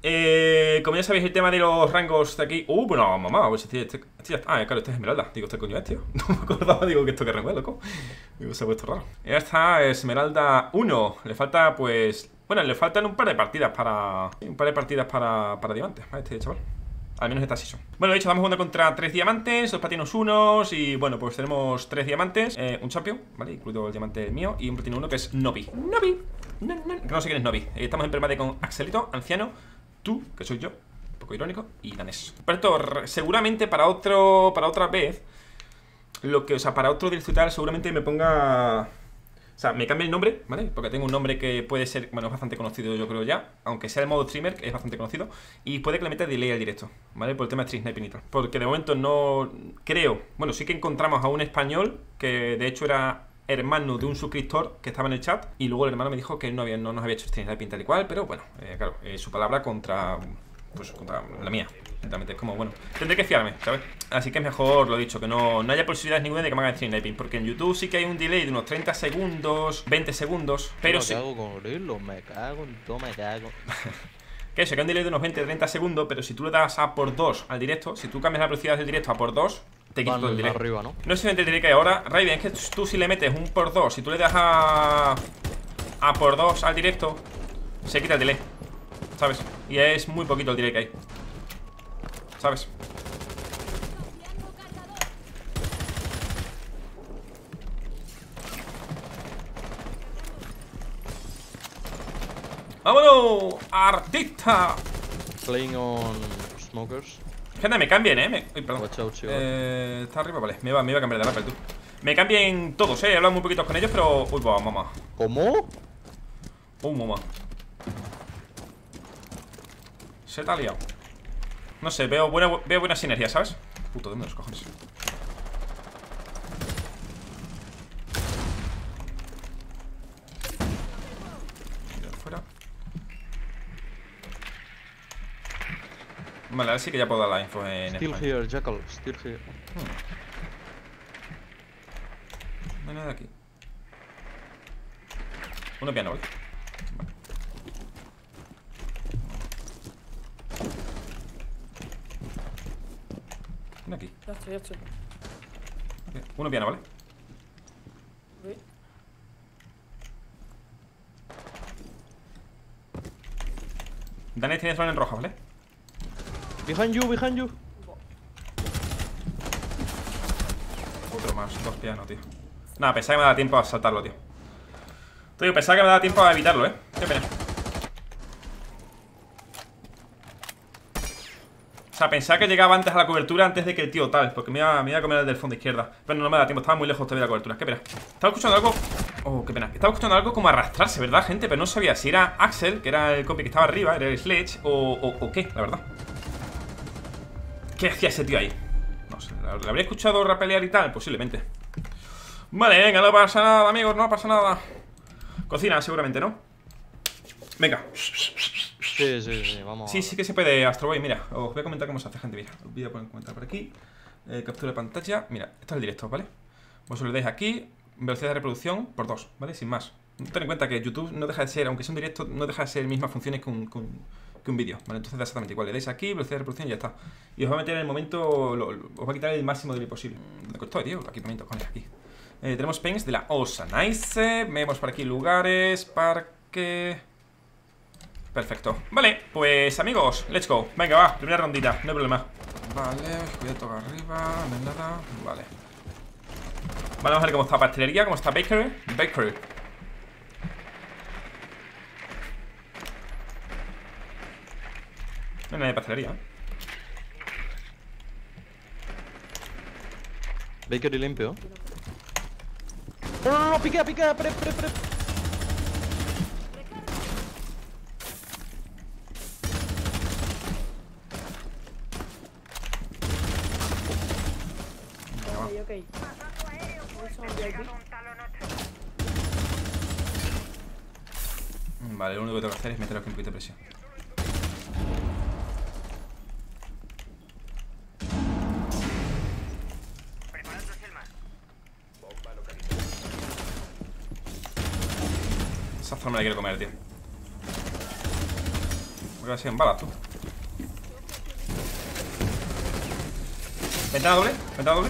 Como ya sabéis, el tema de los rangos de aquí. Bueno, mamá, a ver si claro, este es Esmeralda. Digo, este coño es, tío. No me acordaba, digo, que esto que rango es, loco. Digo, se ha puesto raro. Ya está, Esmeralda 1. Le falta, pues. Bueno, le faltan un par de partidas para. Un par de partidas para diamantes a este chaval. Al menos esta season. Bueno, de hecho, estamos jugando contra 3 diamantes, 2 platinos 1. Y bueno, pues tenemos 3 diamantes, un champion, ¿vale? Incluido el diamante mío. Y un platino 1 que es Nobi. Nobi. No sé quién es Nobi. Estamos en permate con Axelito, anciano. Tú, que soy yo, un poco irónico, y danés. Por esto, seguramente para otra vez, para otro directo y tal, seguramente me ponga. O sea, me cambie el nombre, ¿vale? Porque tengo un nombre que puede ser, bueno, es bastante conocido, yo creo ya. Aunque sea el modo streamer, que es bastante conocido. Y puede que le meta delay al directo, ¿vale? Por el tema de stream sniping y tal. Porque de momento no creo. Bueno, sí que encontramos a un español que de hecho era hermano de un suscriptor que estaba en el chat. Y luego el hermano me dijo que no nos había hecho stream sniping tal y cual. Pero bueno, claro, su palabra contra la mía. Es como, bueno, tendré que fiarme, ¿sabes? Así que es mejor, lo dicho, que no haya posibilidades ninguna de que me hagan stream sniping. Porque en YouTube sí que hay un delay de unos 30 segundos, 20 segundos. Pero sí. Me cago con Lilo, me cago en todo, me cago. Que eso, que hay un delay de unos 20-30 segundos. Pero si tú le das a por 2 al directo, si tú cambias la velocidad del directo a por 2, te quita todo el delay. Arriba, ¿no? No es solamente el delay que hay ahora, Raiden, es que tú si le metes un por 2, si tú le das a por 2 al directo, se quita el delay, ¿sabes? Y es muy poquito el delay que hay, ¿sabes? ¡Vámonos! ¡Artista! Playing on smokers. Gente, me cambien, Uy, perdón. Watch out, está arriba, vale. Me iba a cambiar de rappel, tú. Me cambien todos, He hablado muy poquitos con ellos, pero. Uy, va, mamá. ¿Cómo? Mamá. Se te ha liado. No sé, veo buena sinergia, ¿sabes? Puto, ¿dónde los cojones? Fuera. Vale, ahora sí que ya puedo dar la info en Still español. here, Jackal, still here. No hay nada aquí. Uno piano, ¿vale? Vale. Uno aquí. Ya estoy. Okay. Uno piano, ¿vale? Uy. Daniel tiene zona en roja, ¿vale? Behind you, behind you. Otro más, 2 pianos, tío. Nada, pensaba que me daba tiempo a saltarlo, tío. Pensaba que me daba tiempo a evitarlo, Qué pena. O sea, pensaba que llegaba antes a la cobertura antes de que el tío tal. Porque me iba a comer el del fondo izquierda. Pero no me da tiempo, estaba muy lejos todavía de la cobertura. Qué pena. Estaba escuchando algo. Oh, qué pena. Estaba escuchando algo como arrastrarse, ¿verdad, gente? Pero no sabía si era Axel, que era el compi que estaba arriba, era el Sledge, o qué, la verdad. ¿Qué hacía ese tío ahí? No sé, ¿lo habría escuchado rapelear y tal? Posiblemente. Vale, venga, no pasa nada, amigos, no pasa nada. Cocina, seguramente, ¿no? Venga. Sí, vamos. Sí que se puede, Astroboy, mira. Os voy a comentar cómo se hace, gente, mira. Os voy a poner comentar por aquí. Captura de pantalla. Mira, esto es el directo, ¿vale? Vosotros le dais aquí, velocidad de reproducción por 2, ¿vale? Sin más. Ten en cuenta que YouTube no deja de ser, aunque sea un directo, no deja de ser mismas funciones que un vídeo, ¿vale? Entonces da exactamente igual. Le dais aquí, velocidad de reproducción y ya está. Y os va a meter en el momento, os va a quitar el máximo de lo posible. ¿Dónde estoy, tío? Equipamiento, con aquí. Tenemos pings de la OSA, nice. Vemos por aquí lugares, parque. Perfecto. Vale, pues amigos, let's go. Venga, va, primera rondita, no hay problema. Vale, voy a tocar arriba, no hay nada. Vale. Vale, vamos a ver cómo está pastelería, cómo está bakery. No hay nada de pastelería, Bakery limpio. No, piquea, pre. Ok. Vale, lo único que tengo que hacer es meter aquí un poquito de presión. Esa forma la quiero comer, tío. Porque va a ser en balas, tú. Ventana doble, ventana doble.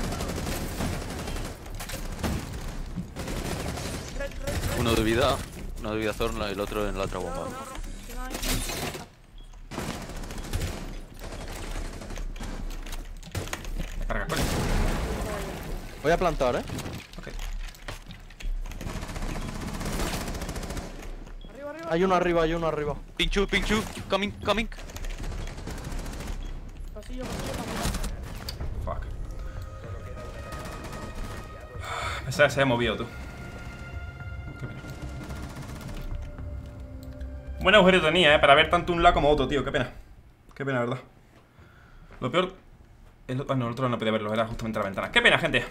Uno de vida Zorna y el otro en la otra bomba. Carga, coño. Voy a plantar, Ok. Arriba, arriba. Hay uno arriba. Ping chu, coming. Pasillo, pasillo. Fuck. Pensaba que se había movido, tú. Qué pena. Buen agujero tenía, para ver tanto un lado como otro, tío. Qué pena. Qué pena, verdad. Lo peor... no, el otro no podía verlo, era justamente la ventana. Qué pena, gente.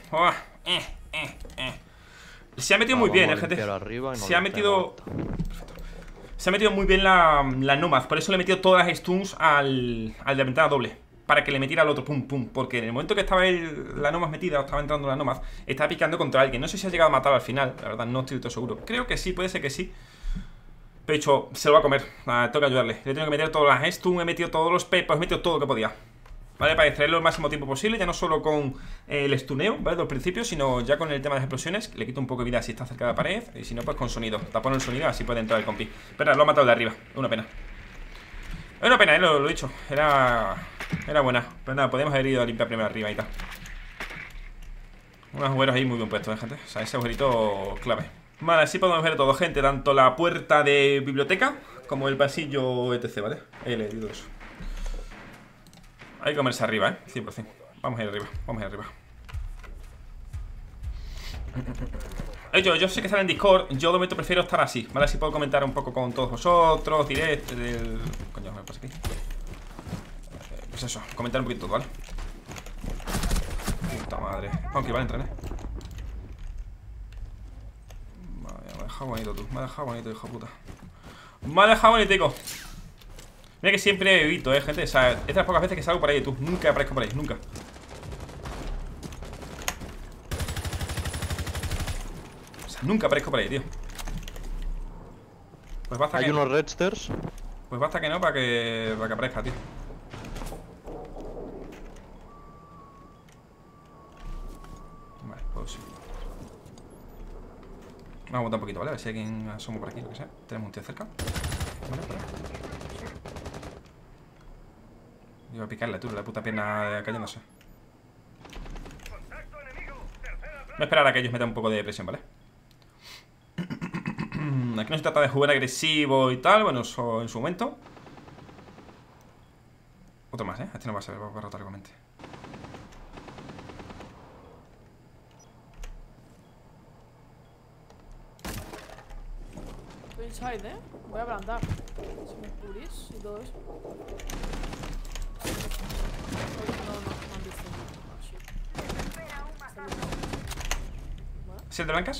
Se ha metido muy bien, gente. Se ha metido... Perfecto. Se ha metido muy bien la Nomad. Por eso le he metido todas las stuns al de ventana doble. Para que le metiera al otro, pum, pum. Porque en el momento que estaba la Nomad metida, o estaba entrando la Nomad, estaba picando contra alguien. No sé si ha llegado a matar al final, la verdad, no estoy todo seguro. Creo que sí, puede ser que sí. Pero he dicho, se lo va a comer. Tengo que ayudarle. Le tengo que meter todas las stuns, he metido todos los pepos, he metido todo lo que podía. ¿Vale? Para distraerlo el máximo tiempo posible, ya no solo con el stuneo, ¿vale? Del principio, sino ya con el tema de las explosiones. Le quito un poco de vida si está cerca de la pared, y si no, pues con sonido. Tapo el sonido, así puede entrar el compi. Pero lo ha matado de arriba, es una pena. Es una pena, lo he dicho. Era buena. Pero nada, podemos haber ido a limpiar primero arriba y tal. Unos agujeros ahí muy bien puestos, gente. O sea, ese agujerito clave. Vale, así podemos ver todo, gente. Tanto la puerta de biblioteca como el pasillo etc, ¿vale? Ahí le he dicho eso. Hay que comerse arriba, 100%. Vamos a ir arriba, vamos a ir arriba. Yo sé que sale en Discord. Yo de momento prefiero estar así, ¿vale? Así puedo comentar un poco con todos vosotros. Directo del... Coño, me pasa aquí. Pues eso, comentar un poquito todo, ¿vale? Puta madre. Aunque vale, entren, Vale, me ha dejado bonito, tú. Me ha dejado bonito, hijo de puta. Me ha dejado bonitico. Mira que siempre evito, gente. O sea, estas pocas veces que salgo por ahí, tú. Nunca aparezco por ahí, nunca. O sea, nunca aparezco por ahí, tío. Pues basta Hay que... unos redsters. Pues basta que no para que aparezca, tío. Vale, pues sí. Vamos a aguantar un poquito, ¿vale? A ver si hay alguien asoma por aquí, lo que sea. Tenemos un tío cerca. Vale, vale. Iba a picarle, tú, la puta pierna cayéndose. Voy a esperar a que ellos metan un poco de presión, ¿vale? Aquí no se trata de jugar agresivo y tal. Bueno, eso en su momento. Otro más, Este no va a ser, va a rotar igualmente. Estoy inside, Voy a plantar. Si me cubrís y todo eso. No han visto. ¿7 blancas?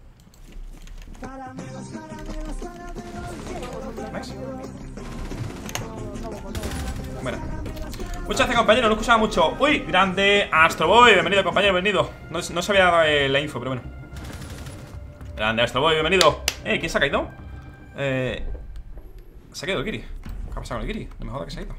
¿Veis? Bueno. Muchas gracias, compañero, no escuchaba mucho. Uy, grande Astroboy, bienvenido, compañero, bienvenido. No se había dado la info, pero bueno. Grande Astroboy, bienvenido. ¿Quién se ha caído? Se ha caído el Kiri. ¿Qué ha pasado con el Kiri? No me joda que se ha ido.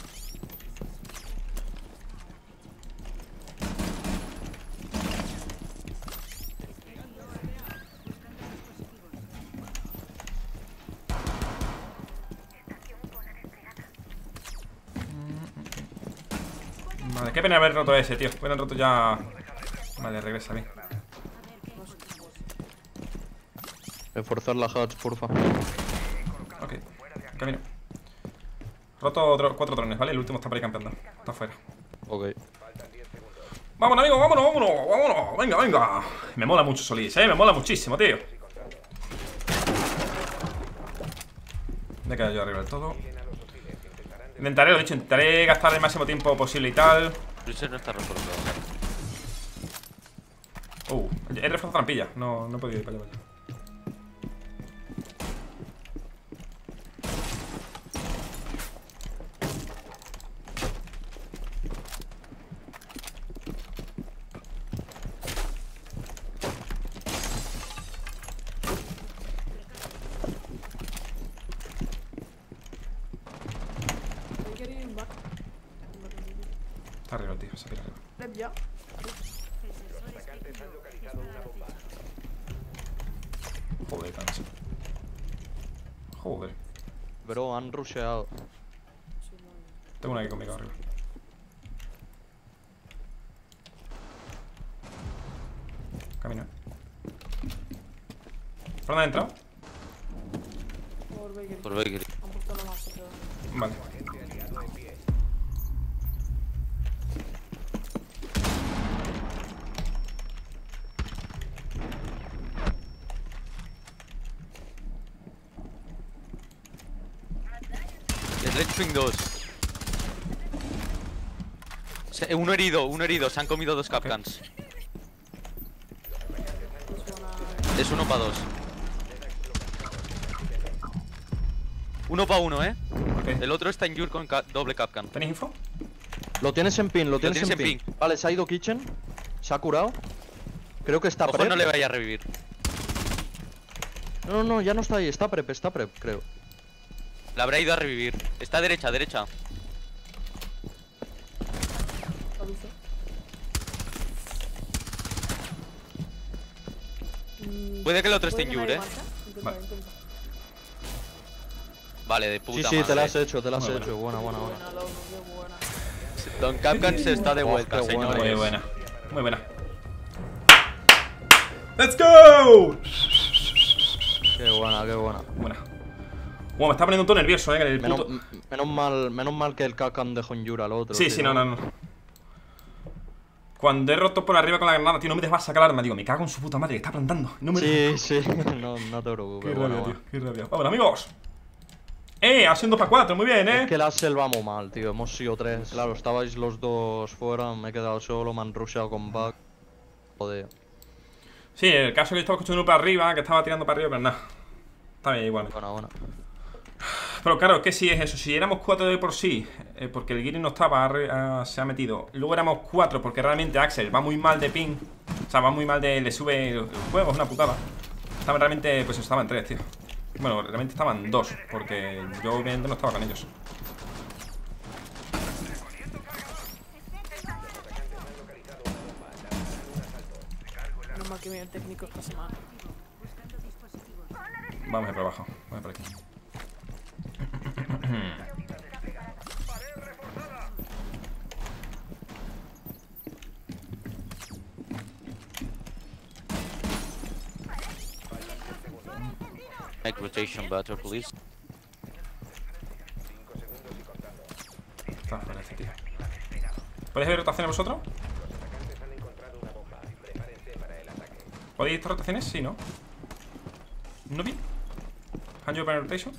Vale, qué pena haber roto ese, tío. Hubieran roto ya... Vale, regresa bien. Reforzar la hatch, porfa. Ok, camino. Roto 4 drones, ¿vale? El último está por ahí campeando. Está afuera. Ok. Vámonos, amigo, vámonos. Venga. Me mola mucho Solís, me mola muchísimo, tío. Me he quedado yo arriba del todo. Intentaré, lo dicho, intentaré gastar el máximo tiempo posible y tal. Freezer no está roto. He reforzado trampilla. No he podido ir para allá. Está arriba el tío, se tira arriba. Lep ya. Joder, cancha. Joder. Bro, han rusheado. Tengo una aquí conmigo arriba. Camina. ¿Por dónde han entrado? Por Bakery. Por Bakery. Han puesto la masa, pero... Vale. Sledgeping 2. Uno herido. Se han comido 2 Capcans. Es 1 para 2. 1 para 1, Ok. El otro está en Yur con doble Capcan. ¿Tenéis info? Lo tienes en pin, lo tienes tienes en en pin. Vale, se ha ido Kitchen. Se ha curado. Creo que está Ojo, prep. no le vaya a revivir. No, ya no está ahí. Está prep, creo. Le habrá ido a revivir. Está derecha. Lo dice. Puede que el otro esté en ¿Puede Yur, tener marcha? Vale. Intenta. Vale, de puta Sí, madre. te la has hecho, Muy hecho. Buena. Buena, loco, qué buena. Don Capcan se está de vuelta, qué bueno. señores. Muy buena. ¡Let's go! Qué buena. Buena. Wow, me está poniendo todo nervioso, que el puto... Menos mal que el Kakan dejó en Yura al otro. Sí, tío. sí, no. Cuando he roto por arriba con la granada, tío, no me dejas sacar el arma. Digo, me cago en su puta madre, que está plantando. No me Sí, no te preocupes. Qué bueno, rabia, bueno. tío, qué rabia. Vamos, amigos. Ha sido 2 para 4, muy bien, Es que la selva muy mal, tío. Hemos sido 3. Claro, estabais los dos fuera, me he quedado solo, me han rusheado con back. Joder. Sí, el caso es que yo estaba escuchando uno para arriba, que estaba tirando para arriba, pero nada. Está bien, igual. Buena. Pero claro, que si es eso, si éramos 4 de por sí, porque el Giri no estaba, se ha metido. Luego éramos 4 porque realmente Axel va muy mal de ping. O sea, va muy mal de, le sube el juego, es una putada. Estaban realmente, pues estaban 3, tío. Bueno, realmente estaban 2, porque yo obviamente no estaba con ellos. Menos mal que viene el técnico esta semana. Vamos por abajo, vamos por aquí. Make rotation better, please. Está fuera este tío. ¿Podéis ver rotaciones vosotros? ¿Podéis estas rotaciones? Sí, ¿no? ¿No vi? ¿Han yo para rotation?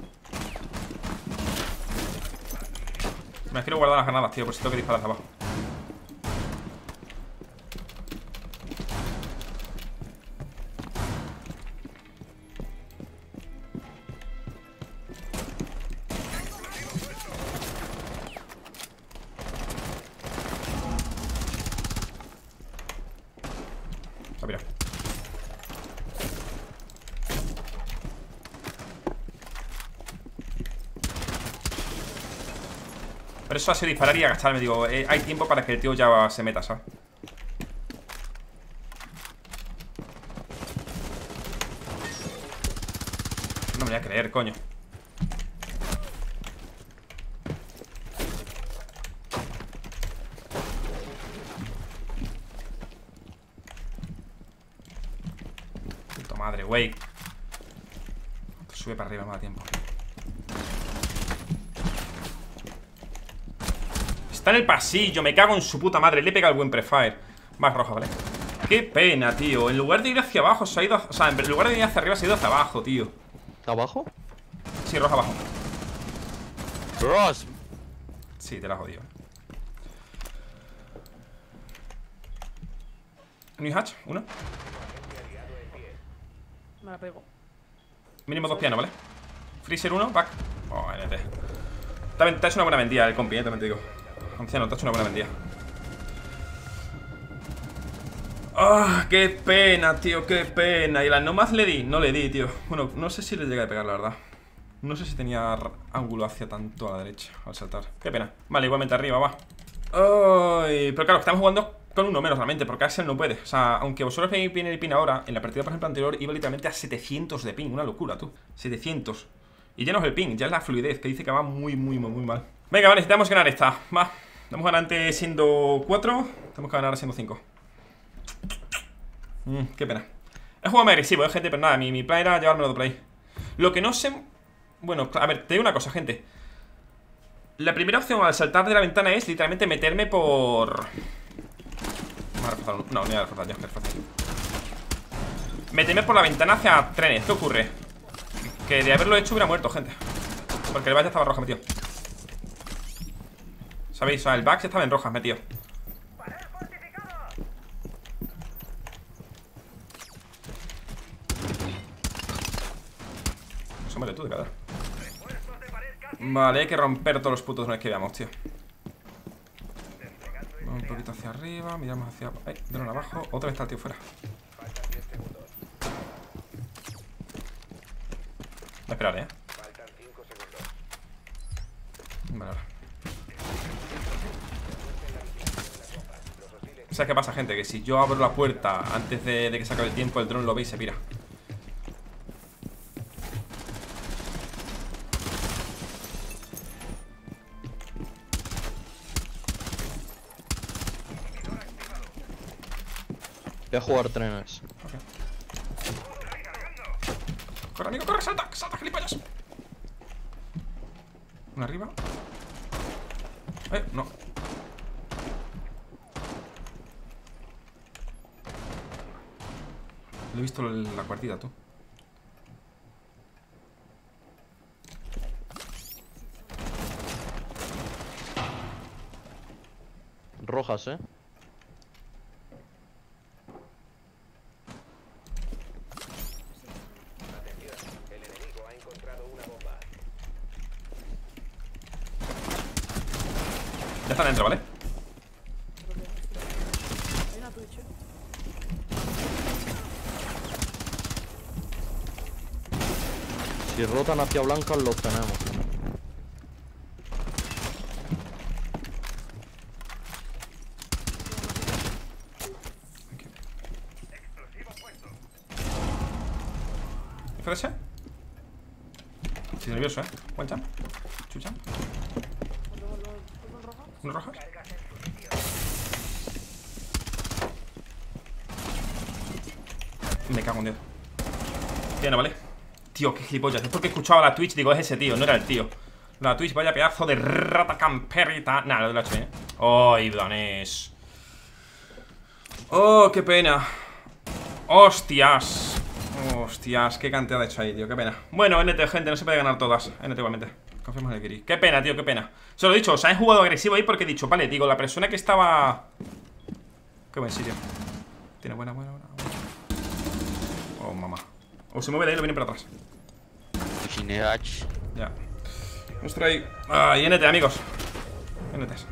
Me quiero guardar las granadas, tío, por si tengo que disparar hacia abajo. Ah, mira. Pero eso ha sido disparar y agacharme. Digo, hay tiempo para que el tío ya se meta, ¿sabes? No me voy a creer, coño. Puta madre, güey. Sube para arriba, me da tiempo. Está en el pasillo, me cago en su puta madre. Le pega el buen prefire. Más roja, ¿vale? Qué pena, tío. En lugar de ir hacia abajo se ha ido... O sea, en lugar de ir hacia arriba se ha ido hacia abajo, tío. ¿Abajo? Sí, roja abajo. Ross. Sí, te la jodí. New hatch, uno. Me la pego. Mínimo 2 pianos, ¿vale? Freezer 1, back. Oh, NT. Te ha hecho una buena vendida el compi, también te digo. Anciano, te ha hecho una buena vendida. ¡Ah! ¡Qué pena, tío! ¡Qué pena! Y la nomás le di. No le di, tío. Bueno, no sé si le llegué a pegar, la verdad. No sé si tenía ángulo hacia tanto a la derecha al saltar. ¡Qué pena! Vale, igualmente arriba, va. Pero claro, estamos jugando con uno menos realmente, porque Axel no puede. O sea, aunque vosotros veis bien el ping ahora, en la partida, por ejemplo, anterior, iba literalmente a 700 de ping. Una locura, tú. 700. Y ya no es el ping, ya es la fluidez, que dice que va muy mal. Venga, vale, necesitamos ganar esta. Va. Estamos ganando antes siendo 4. Tenemos que ganar siendo 5. Qué pena. He jugado más agresivo, gente, pero nada, mi plan era llevármelo de play. Lo que no sé... Bueno, a ver, te digo una cosa, gente. La primera opción al saltar de la ventana es literalmente meterme por... No, no voy a reforzar ya, meterme por la ventana hacia trenes. ¿Qué ocurre? Que de haberlo hecho hubiera muerto, gente. Porque el back ya estaba roja metido. ¿Sabéis? O sea, el back estaba en rojas metido. Asómale tú de cada. Vale, hay que romper todos los putos drones que veamos, tío. Vamos un poquito hacia arriba, miramos hacia... drone abajo. Otra vez está el tío fuera. Voy a esperar, Vale, ahora. ¿Sabes qué pasa, gente? Que si yo abro la puerta antes de que se acabe el tiempo, el dron lo ve y se pira. Voy a jugar trenes. Okay. Corre, amigo, corre, salta, salta, gilipollas. Una arriba. No. Le he visto la cuartita, tú. Rojas, Ya está dentro, ¿vale? Hay una Twitch, Si rotan hacia blancas los tenemos. ¿Y flecha? Estoy nervioso, One jump. Chucha. ¿Uno roja? Me cago en Dios. Bien, vale. Tío, qué gilipollas. Es porque he escuchado la Twitch, digo, es ese tío, no era el tío. La Twitch, vaya pedazo de rata camperita. Nada, lo de la H, ¡ay, danés! ¡Oh, qué pena! ¡Hostias! Hostias, qué cantidad de hecho ahí, tío, qué pena. Bueno, NT, gente, no se puede ganar todas. NT igualmente. Confiamos en el Kiri. Qué pena, tío, qué pena. Se lo he dicho, o sea, he jugado agresivo ahí porque he dicho, vale, digo, la persona que estaba... Qué buen sitio. Tiene buena. Oh, mamá. O se mueve de ahí, lo viene para atrás. Ya. Nuestro ahí. Y NT, amigos. NTs.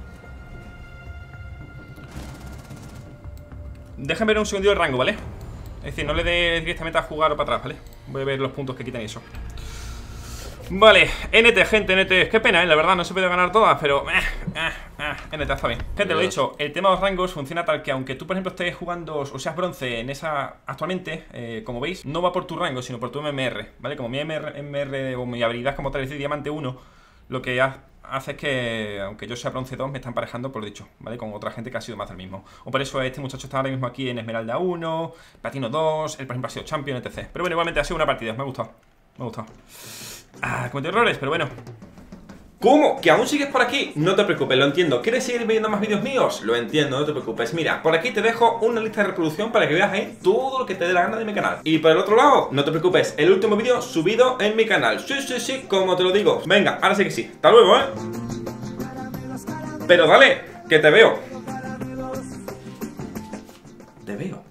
Déjame ver un segundito el rango, ¿vale? Es decir, no le dé directamente a jugar o para atrás, ¿vale? Voy a ver los puntos que quitan y eso. Vale, NT, gente, NT. Qué pena, la verdad, no se puede ganar todas, pero... NT, está bien. Gente, lo he dicho, el tema de los rangos funciona tal que aunque tú, por ejemplo, estés jugando o seas bronce en esa actualmente, como veis, no va por tu rango, sino por tu MMR, ¿vale? Como mi MMR o mi habilidad como tal, es decir, diamante 1, lo que hace es que, aunque yo sea bronce 2, me están emparejando por lo dicho, ¿vale? Con otra gente que ha sido más del mismo. O por eso este muchacho está ahora mismo aquí en Esmeralda 1, Platino 2, él, por ejemplo, ha sido Champion, etc. Pero bueno, igualmente ha sido una partida, me ha gustado. Cometí errores, pero bueno. ¿Cómo? ¿Que aún sigues por aquí? No te preocupes, lo entiendo. ¿Quieres seguir viendo más vídeos míos? Lo entiendo, no te preocupes. Mira, por aquí te dejo una lista de reproducción para que veas ahí todo lo que te dé la gana de mi canal. Y por el otro lado, no te preocupes, el último vídeo subido en mi canal. Sí, como te lo digo. Venga, ahora sí que sí. Hasta luego, Pero dale, que te veo. Te veo.